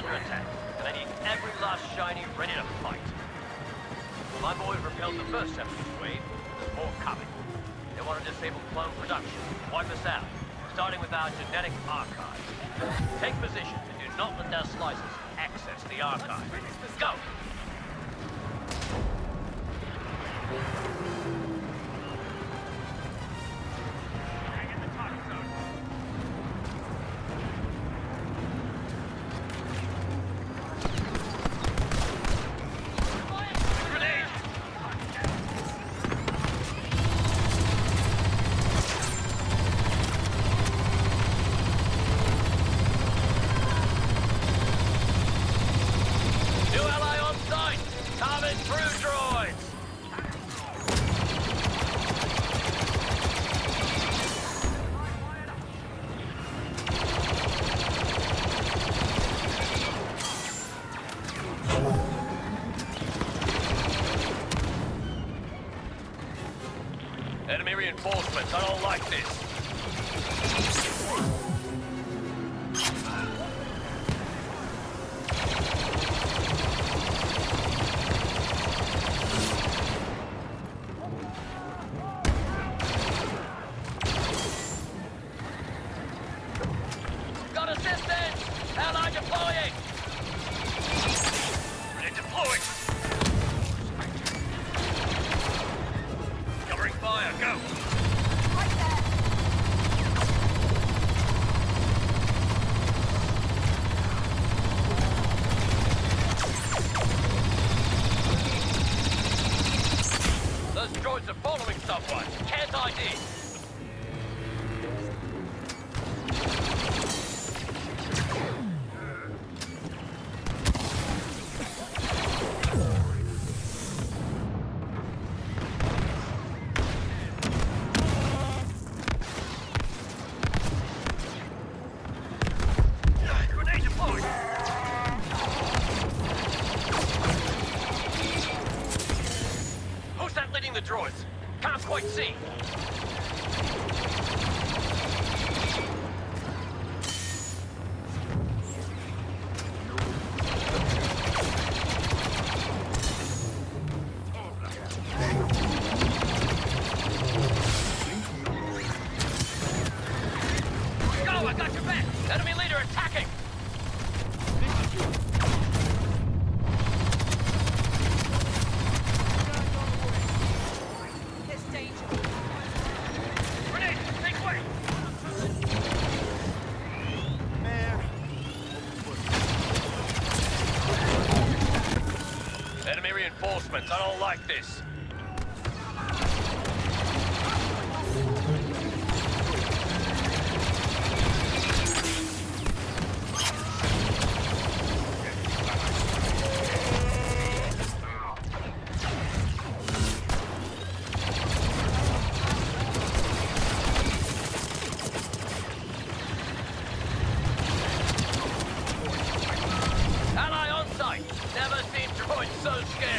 under attack, and I need every last shiny ready to fight. My boys repelled the first separatist wave. There's more coming. They want to disable clone production, wipe us out, starting with our genetic archive. Take position and do not let their slices access the archive. Go! Enemy reinforcements, I don't like this. Got assistance! Ally deploying! Ready deployed! Covering fire, go! Right there! Those droids are following someone. Can't ID. Grenade deployed. Who's that leading the droids? Can't quite see. Go, I got your back. Enemy leader attacking. There's danger. Grenade, make way. Enemy reinforcements, I don't like this. Ally on site. Never seen droids so scared.